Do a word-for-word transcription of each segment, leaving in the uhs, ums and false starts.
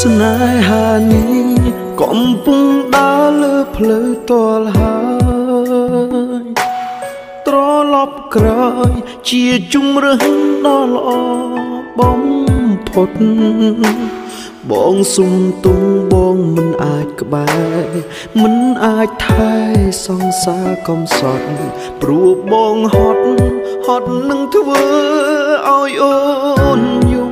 ស្នេហានេះកំពុងដើរលើផ្លូវទាល់ហើយត្រឡប់ក្រោយជាជំរឿនដ៏ល្អបំផុតបងសុំទុំបងមិនអាចក្បែរមិនអាចថែសង្សារកំសត់ព្រោះបងហត់ហត់នឹងធ្វើឲ្យអូនយំ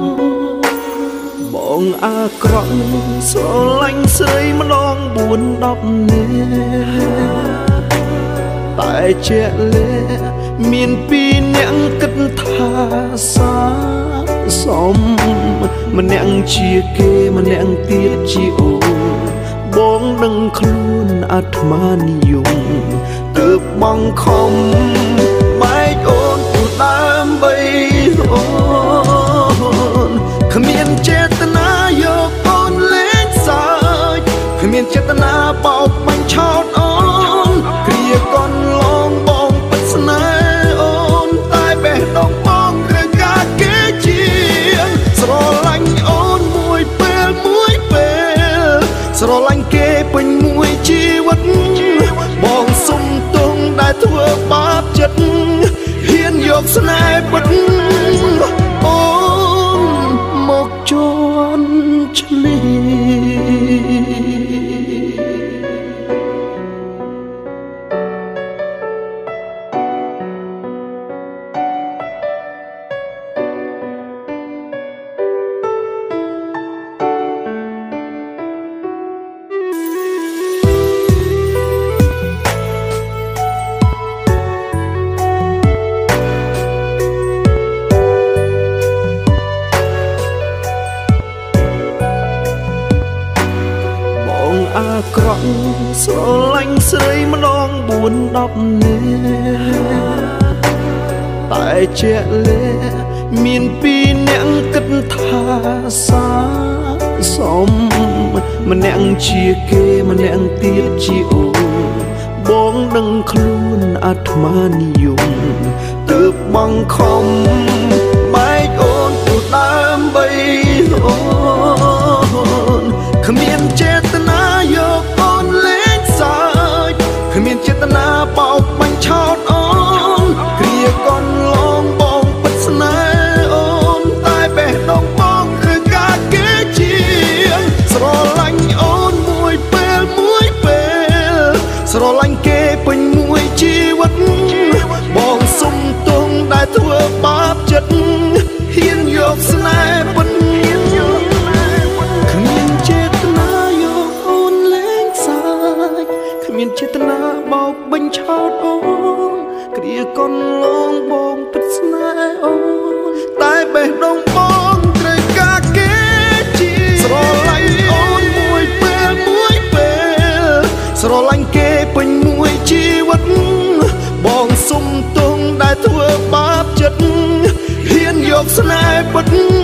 បងអាក្រក់ស្រឡាញ់ស្រីម្ដងបួនដប់នាក់តែជាក់លាក់មានពីរអ្នកគិតថាសាសមម្នាក់ជាគេម្នាក់ទៀតជាអូនបងដឹងខ្លួនអាត្មានិយមទើបបងខំបែកអូនទូដើម្បីអូនគ្មានចេតនាយកអូនលេងសើចគ្មានចេតនាបោកបញ្ឆោតអូនគ្រាកូនឡងបងពិតស្នេហ៍អូនតែបេះដូងបងត្រូវការគេជាស្រឡាញ់អូនមួយពេលមួយពេលស្រឡាញ់គេពេញមួយជីវិតបងសុំទងដែលធ្វើបាបចិត្តហ៊ានយកស្នេហ៍ពិតអូនមកជន់ឆ្លៀអាក្រក់ស្រឡាញ់ស្រីម្ដងបួនដប់នាក់តែជាក់លាក់មានពីរអ្នកគិតថាសាសមម្នាក់ជាគេម្នាក់ទៀតជាអូនបងដឹងខ្លួនអាត្មានិយមទើបបងខំបែកអូនទូដើម្បីអូនគ្មានចេតនាយកអូនលេងសើចគ្មានចេតនាបោកបញ្ឆោតអូនគ្រាកូនឡងបងពិតស្នេហ៍អូនតែបេះដូងបងត្រូវការគេជាស្រឡាញ់អូនមួយពេលមួយពេលស្រឡាញ់គេពេញមួយជីវិតបងសុំទងដែលធ្វើបាបចិត្តហ៊ានយកស្នេហ៍ពិតមានចេតនាបោកបញ្ឆោតអូនគ្រាកូនឡងបងពិតស្នេហ៍អូនតែបេះដូងបងត្រូវការគេជាស្រឡាញ់អូនមួយពេលមួយពេលស្រឡាញ់គេពេញមួយជីវិតបងសុំទងដែលធ្វើបាបចិត្តហ៊ានយកស្នេហ៍ពិត